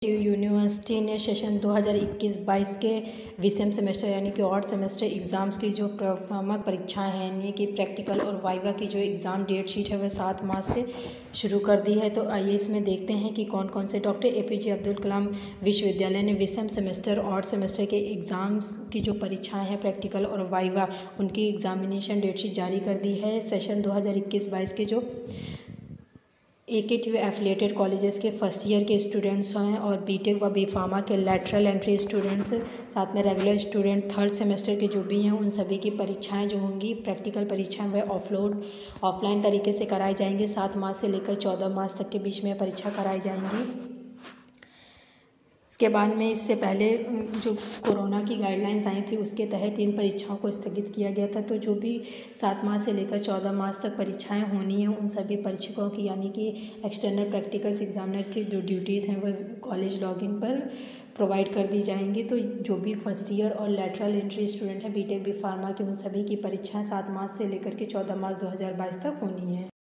University ने session 2021-22 के विषम सेमेस्टर यानी कि ऑड सेमेस्टर एग्ज़ाम्स की जो प्रारंभिक परीक्षाएं हैं यानी कि प्रैक्टिकल और वाइवा की जो एग्ज़ाम डेट शीट है वह 7 मार्च से शुरू कर दी है। तो आइए इसमें देखते हैं कि कौन कौन से डॉक्टर APJ अब्दुल कलाम विश्वविद्यालय ने विषम सेमेस्टर ऑड सेमेस्टर के एग्ज़ाम्स की जो परीक्षाएँ हैं प्रैक्टिकल और वाइवा उनकी एग्ज़ामिनेशन डेट शीट जारी कर दी है। सेशन 2021-22 के जो AKTU एफिलिएटेड कॉलेजेस के फर्स्ट ईयर के स्टूडेंट्स हैं और बीटेक व बीफार्मा के लैटरल एंट्री स्टूडेंट्स, साथ में रेगुलर स्टूडेंट थर्ड सेमेस्टर के जो भी हैं उन सभी की परीक्षाएं जो होंगी प्रैक्टिकल परीक्षाएं वह ऑफलाइन तरीके से कराई जाएंगी। 7 मार्च से लेकर 14 मार्च तक के बीच में परीक्षा कराई जाएंगी। इसके बाद में इससे पहले जो कोरोना की गाइडलाइंस आई थी उसके तहत इन परीक्षाओं को स्थगित किया गया था। तो जो भी 7 मार्च से लेकर 14 मार्च तक परीक्षाएं होनी हैं उन सभी परीक्षकों की यानी कि एक्सटर्नल प्रैक्टिकल्स एग्जामिनर्स की जो ड्यूटीज़ हैं वह कॉलेज लॉगिन पर प्रोवाइड कर दी जाएंगी। तो जो भी फर्स्ट ईयर और लैटरल एंट्री स्टूडेंट हैं बीटेक बी फार्मा के उन सभी की परीक्षाएँ 7 मार्च से लेकर के 14 मार्च 2022 तक होनी है।